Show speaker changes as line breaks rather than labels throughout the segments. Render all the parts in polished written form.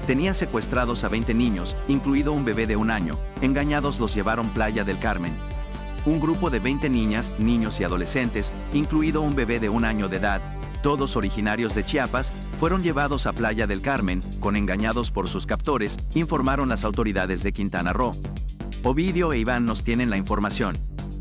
Tenía secuestrados a 20 niños, incluido un bebé de 1 año. Engañados los llevaron Playa del Carmen. Un grupo de 20 niñas, niños y adolescentes, incluido un bebé de 1 año de edad, todos originarios de Chiapas, fueron llevados a Playa del Carmen, con engañados por sus captores, informaron las autoridades de Quintana Roo. Ovidio e Iván nos tienen la información.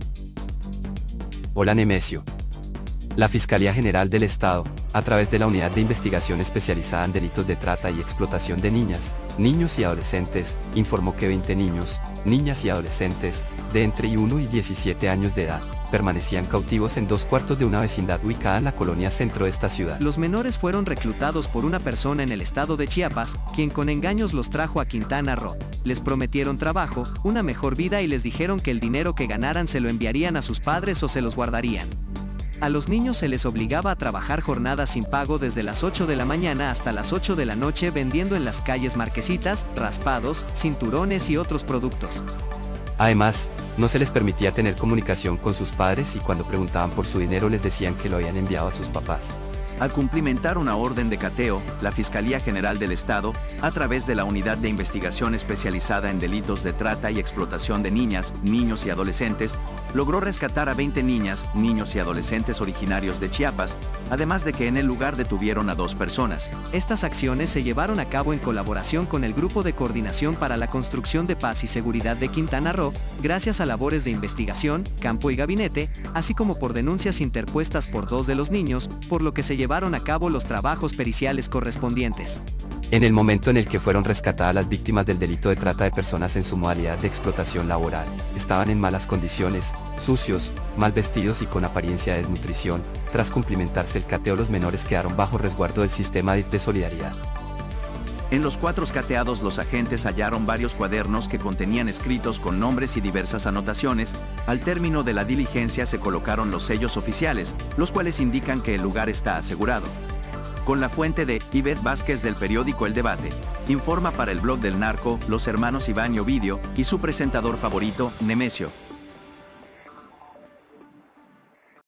Hola Nemesio. La Fiscalía General del Estado, a través de la Unidad de Investigación Especializada en Delitos de Trata y Explotación de Niñas, Niños y Adolescentes, informó que 20 niños, niñas y adolescentes, de entre 1 y 17 años de edad, permanecían cautivos en 2 cuartos de una vecindad ubicada en la colonia centro de esta ciudad.
Los menores fueron reclutados por una persona en el estado de Chiapas, quien con engaños los trajo a Quintana Roo. Les prometieron trabajo, una mejor vida y les dijeron que el dinero que ganaran se lo enviarían a sus padres o se los guardarían. A los niños se les obligaba a trabajar jornadas sin pago desde las 8 de la mañana hasta las 8 de la noche vendiendo en las calles marquesitas, raspados, cinturones y otros productos.
Además, no se les permitía tener comunicación con sus padres y cuando preguntaban por su dinero les decían que lo habían enviado a sus papás.
Al cumplimentar una orden de cateo, la Fiscalía General del Estado, a través de la Unidad de Investigación Especializada en Delitos de Trata y Explotación de Niñas, Niños y Adolescentes, logró rescatar a 20 niñas, niños y adolescentes originarios de Chiapas, además de que en el lugar detuvieron a 2 personas.
Estas acciones se llevaron a cabo en colaboración con el Grupo de Coordinación para la Construcción de Paz y Seguridad de Quintana Roo, gracias a labores de investigación, campo y gabinete, así como por denuncias interpuestas por 2 de los niños, por lo que se llevaron a cabo los trabajos periciales correspondientes.
En el momento en el que fueron rescatadas las víctimas del delito de trata de personas en su modalidad de explotación laboral, estaban en malas condiciones, sucios, mal vestidos y con apariencia de desnutrición. Tras cumplimentarse el cateo, los menores quedaron bajo resguardo del sistema DIF de solidaridad.
En los 4 cateados los agentes hallaron varios cuadernos que contenían escritos con nombres y diversas anotaciones. Al término de la diligencia se colocaron los sellos oficiales, los cuales indican que el lugar está asegurado. Con la fuente de Ivette Vázquez del periódico El Debate, informa para el blog del Narco, los hermanos Iván y Ovidio, y su presentador favorito, Nemesio.